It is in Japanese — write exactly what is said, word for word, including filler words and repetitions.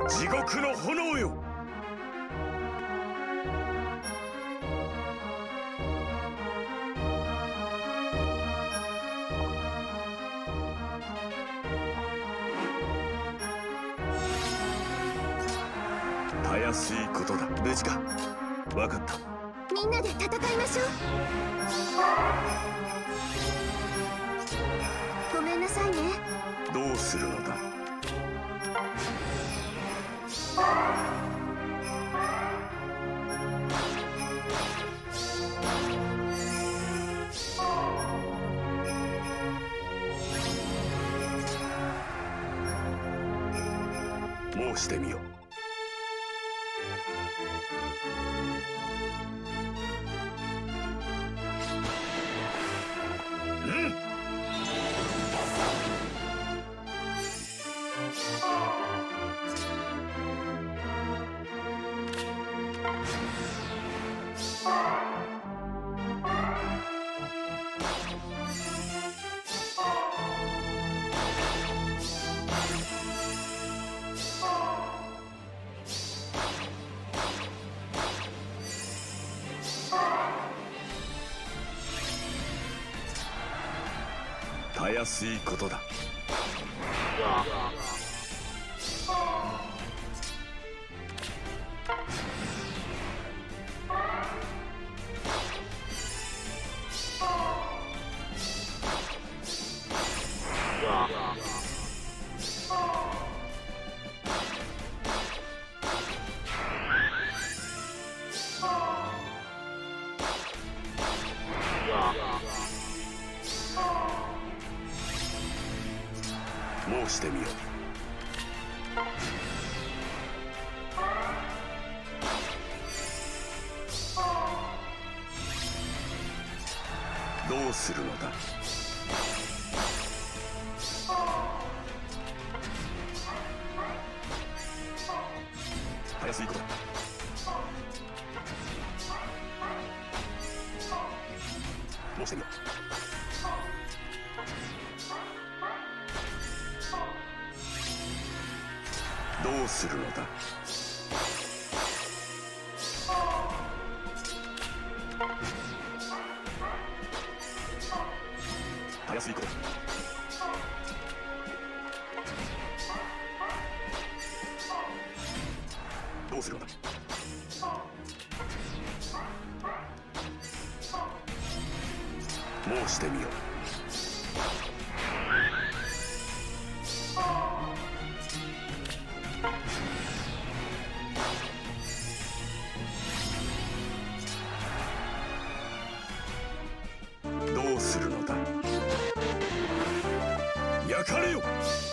地獄の炎よ。たやすいことだ。無事か。分かった。 みんなで戦いましょう。ごめんなさいね。 どうするのだ。申してみよ。うん。たやすいことだ。申してみよ。どうするのだ。たやすいこと。申してみよ。どうするのだ。たやすいこと。どうするのだ。申してみよ。どうするのだ。焼かれよ。